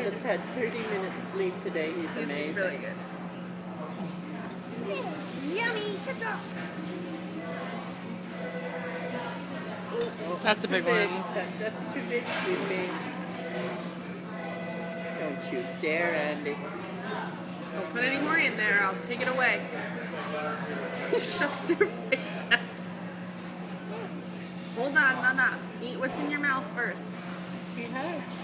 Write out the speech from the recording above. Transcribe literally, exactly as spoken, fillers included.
child that's had thirty minutes sleep today. He's, He's amazing. really good. Yummy ketchup. That's a big Too one. That, that's too big, sleeping. Don't you dare, Andy. Don't put any more in there. I'll take it away. Shoves your face back. Hold on, no, no. Eat what's in your mouth first. He has.